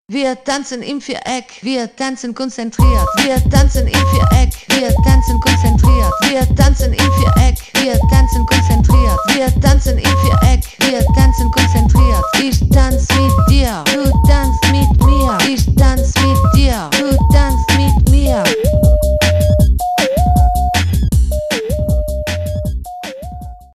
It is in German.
Wir tanzen im Viereck, wir tanzen konzentriert. Wir tanzen im Viereck, wir tanzen konzentriert. Wir tanzen im Viereck, wir tanzen konzentriert. Wir tanzen im Viereck, wir tanzen konzentriert. Ich tanz